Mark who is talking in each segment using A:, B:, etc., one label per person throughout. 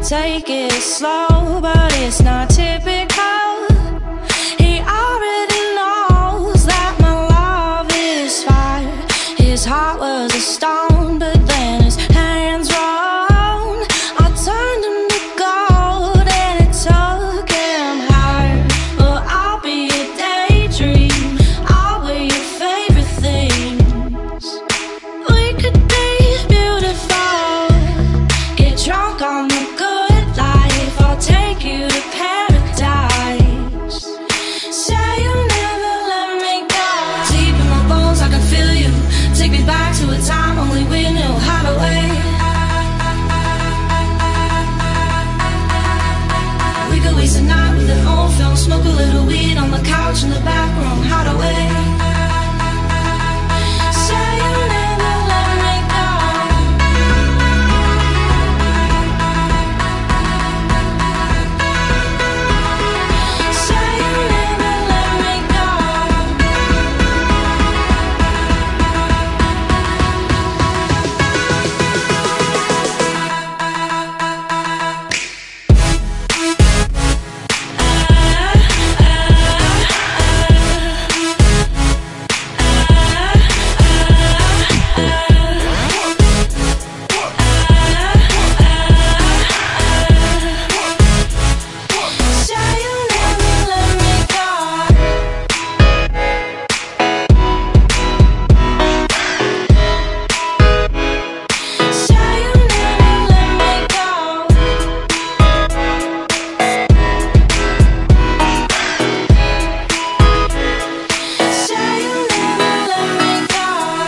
A: Take it slow, but it's not typical. He already knows that my love is fire. His heart was a stone, but then his hands rolled. I turned him to gold and it took him higher. But I'll be a daydream, I'll wear your favorite things. We could be beautiful, get drunk on the good life. I'll take you to paradise. Say you'll never let me go. Deep in my bones I can feel you. Take me back to a time only we knew how to wait. We could waste a night with an old film, smoke a little weed on the couch in the back room, how to wait. Say you'll never let me go. Say you'll never let me go. Say you'll never let me go. Say you'll never let me go. Say you'll never let me go.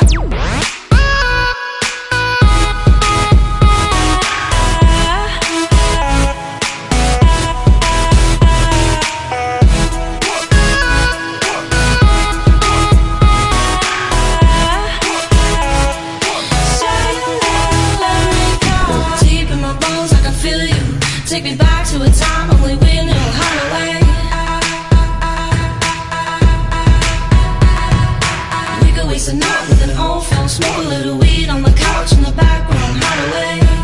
A: Say you'll never let me go. Deep in my bones I can feel you. Take me back to a time only we knew how to wait. We could waste a night with an old film, smoke a little weed on the couch in the back room, how to wait.